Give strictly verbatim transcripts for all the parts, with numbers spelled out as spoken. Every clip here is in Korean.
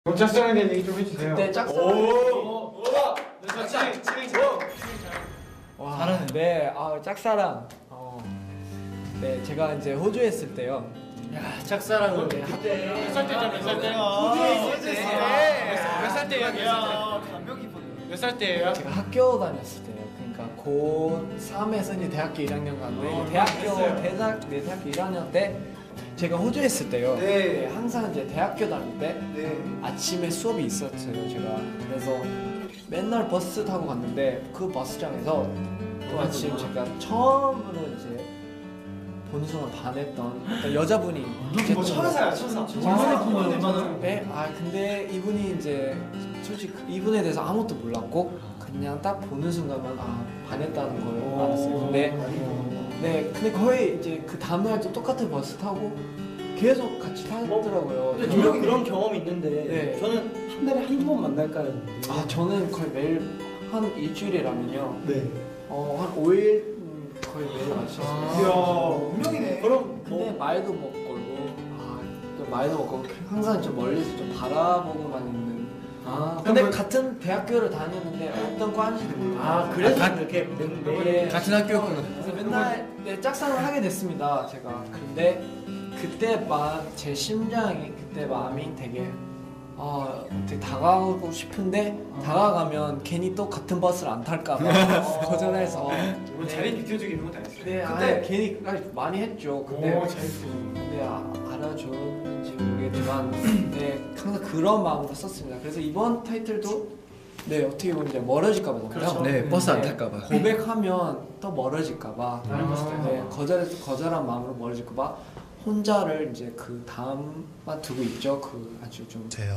그럼 짝사랑에 대한 얘기 좀 해주세요. 네, 짝사랑. 오! 오! 짝사랑. 와, 잘하네. 네, 아, 짝사랑. 어, 네, 제가 이제 호주에 있을 때요. 야, 짝사랑을 네, 학교에 몇 살 때죠? 몇 살 때? 호주에 있을 때. 몇 살 때예요? 몇 살 때예요? 제가 학교 다녔을 때요. 그러니까 고삼에서 이제 대학교 일 학년 갔는데 대학교 대학 네, 대학교 일 학년 때 제가 호주에 있을 때요. 네. 네, 항상 이제 대학교 다닐 때 네. 아침에 수업이 있었어요. 제가 그래서 맨날 버스 타고 갔는데 그 버스장에서 또 마침 제가 처음으로 이제 보는 순간 반했던 어떤 여자분이 제 천사야, 천사. 얼마나 얼마나? 네, 아 근데 이분이 이제 솔직히 이분에 대해서 아무것도 몰랐고 그냥 딱 보는 순간만 아 반했다는 걸 알았어요. 근데 네, 근데 거의 이제 그 다음날도 똑같은 버스 타고 계속 같이 타더라고요. 근데 저도 그런 경험이 있는데 네. 저는 한 달에 한두 번 만날까 했는데 아 저는 거의 매일 한 일주일이라면요. 네. 어 한 오 일 거의 매일 마셨어요. 이야, 운명이네. 그럼 근데 뭐 말도 못 걸고 아, 또 말도 못 걸고 항상 좀 멀리서 좀 바라보고만 있는. 아 근데 같은 대학교를 다녔는데 어떤 과인지도 몰라요. 아 그래서 이렇게 매일 같은 학교였구나. 그래서 맨날 네, 짝사랑을 하게 됐습니다. 제가. 근데 그때 막 제 심장이 그때 마음이 되게 아 되게 다가가고 싶은데 다가가면 괜히 또 같은 버스를 안 탈까봐 거절해서. 뭐 자리 비켜주기 이런 거 다 했어요. 네, 아, 그때 괜히 아니, 많이 했죠. 근데 오, 잘했어. 근데 아, 알아줬는지 모르겠지만 네 항상 그런 마음으로 썼습니다. 그래서 이번 타이틀도 네 어떻게 보면 이제 멀어질까봐 그렇죠. 네, 버스 안 탈까봐. 고백하면 또 멀어질까봐 다른 버스 탈까봐. 네, 거절 거절한 마음으로 멀어질까봐 혼자를 이제 그 다음만 두고 있죠. 그 아주 좀 돼요.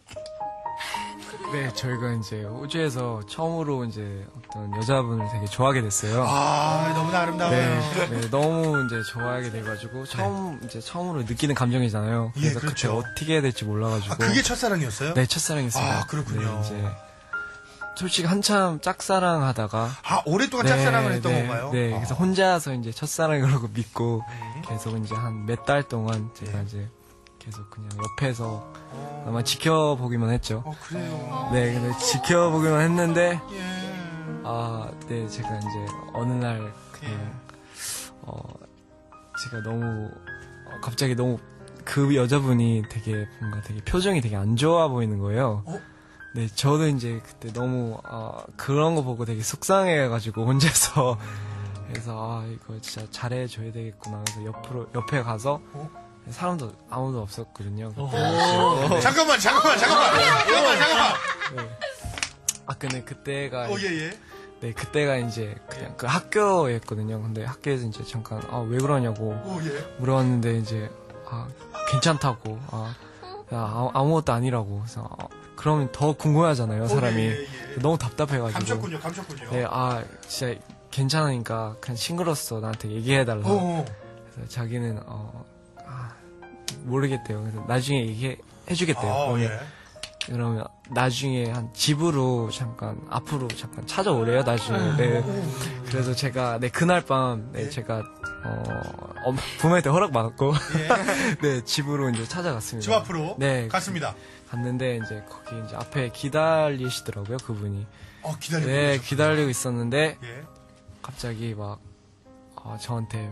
네, 저희가 이제 호주에서 처음으로 이제 어떤 여자분을 되게 좋아하게 됐어요. 아, 너무나 아름다워요. 네, 네, 너무 이제 좋아하게 돼가지고 처음 이제 처음으로 느끼는 감정이잖아요. 예, 그래서 그렇죠. 그때 어떻게 해야 될지 몰라가지고. 아, 그게 첫사랑이었어요? 네, 첫사랑이었어요. 아, 그렇군요. 네, 이제 솔직히 한참 짝사랑하다가. 아, 오랫동안 네, 짝사랑을 했던 네, 건가요? 네, 그래서 아. 혼자서 이제 첫사랑 그러고 믿고 네. 계속 이제 한 몇 달 동안 제가 네. 이제 계속 그냥 옆에서 아마 지켜보기만 했죠. 어, 그래요. 네, 근데 지켜보기만 했는데, 예. 아, 네, 제가 이제 어느 날 그냥, 어, 제가 너무, 어, 갑자기 너무 그 여자분이 되게 뭔가 되게 표정이 되게 안 좋아 보이는 거예요. 어? 네, 저도 이제 그때 너무, 아, 그런 거 보고 되게 속상해가지고 혼자서, 그래서 아, 이거 진짜 잘해줘야 되겠구나. 그래서 옆으로, 옆에 가서, 어? 사람도 아무도 없었거든요. 그때. 어. 잠깐만, 잠깐만, 잠깐만. 잠깐만, 잠깐만. 네. 아, 근데 그때가. 어, 예, 예. 네, 그때가 이제 그냥 그 학교였거든요. 근데 학교에서 이제 잠깐, 아, 왜 그러냐고 오, 예. 물어봤는데 이제, 아, 괜찮다고. 아, 야, 아, 아무것도 아니라고. 그래서, 아, 그러면 더 궁금하잖아요, 사람이. 어, 예, 예, 예. 너무 답답해가지고. 감췄군요, 감췄군요. 네, 아, 진짜 괜찮으니까 그냥 친구로서 나한테 얘기해달라. 어, 그래서 자기는, 어, 아, 모르겠대요. 그래서 나중에 얘기해주겠대요. 아, 그러면 예. 그러면 나중에 한 집으로 잠깐 앞으로 잠깐 찾아오래요 나중에. 네. 그래서 제가 네 그날 밤 네, 예. 제가 어 엄- 부모님한테 허락 받았고 예. 네 집으로 이제 찾아갔습니다. 집 앞으로 네 갔습니다. 갔는데 이제 거기 이제 앞에 기다리시더라고요 그분이. 어, 기다리고 네 계셨구나. 기다리고 있었는데 예. 갑자기 막 어, 저한테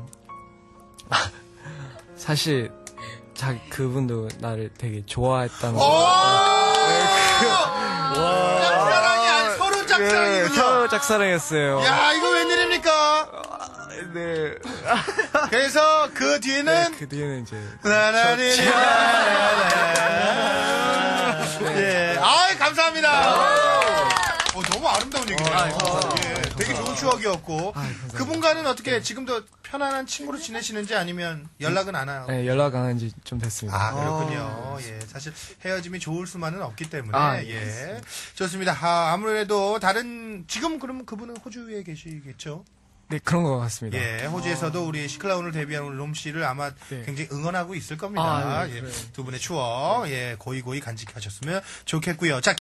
사실 자 그분도 나를 되게 좋아했다는 오! 거. 짝사랑이 아니, 서로 네, 짝사랑이군요. 서로 짝사랑했어요. 야, 이거 웬일입니까? 네. 그래서 그 뒤에는 네, 그 뒤에는 이제 나나니 예, 아, 감사합니다. 어, 너무 아름다운 얘기네요. 아, 감사합니다. 예, 되게 좋은 추억이었고 아, 감사합니다. 그분과는 어떻게 지금도 편안한 친구로 지내시는지 아니면 연락은 안 해요? 네, 연락 안 한 지 좀 됐습니다. 아, 그렇군요. 예, 사실 헤어짐이 좋을 수만은 없기 때문에 아, 예, 좋습니다. 아, 아무래도 다른 지금 그러면 그분은 호주에 계시겠죠? 네, 그런 것 같습니다. 예, 호주에서도 우리 시클라운을 데뷔한 우리 롬 씨를 아마 네. 굉장히 응원하고 있을 겁니다. 아, 네, 예, 그래요. 두 분의 추억, 예, 고이고이 간직하셨으면 좋겠고요. 자.